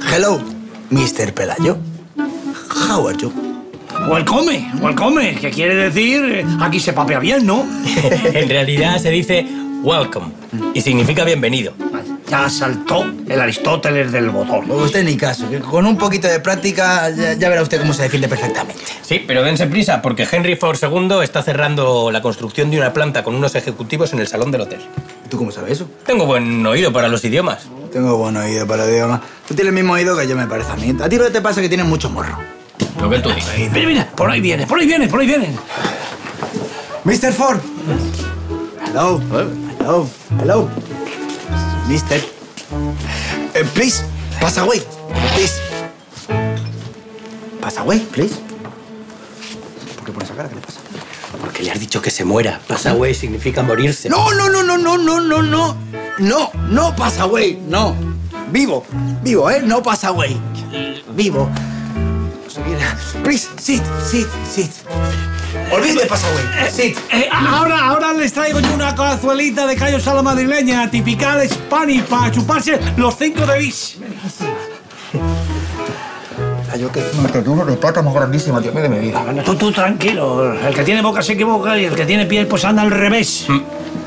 Hello, Mr. Pelayo. How are you? Welcome, que quiere decir aquí se papea bien, ¿no? En realidad se dice welcome y significa bienvenido. Ya saltó el Aristóteles del botón. Usted ni caso, que con un poquito de práctica ya verá usted cómo se defiende perfectamente. Sí, pero dense prisa porque Henry Ford II está cerrando la construcción de una planta con unos ejecutivos en el salón del hotel. ¿Tú cómo sabes eso? Tengo buen oído para los idiomas. Tengo buen oído para el idioma. Tú tienes el mismo oído que yo, me parece a mí. A ti lo que te pasa es que tienes mucho morro. Lo que tú digas. Mira, por ahí viene. Mr. Ford. Hello. Hello. Mister. Please, pass away. Please. Pass away, please. ¿Por qué pones esa cara? ¿Qué le pasa? Porque le has dicho que se muera. Pass away significa morirse. No, pass away, no. Vivo, no pass away. Vivo. Please, sit. Olvídate de pass away, sit. Ahora les traigo yo una cazuelita de callos a la madrileña, tipical Spani, para chuparse los 5 de bis. Yo que uno de plata más grandísima, Dios mío, de mi vida. Tú tranquilo. El que tiene boca se equivoca y el que tiene pies pues anda al revés.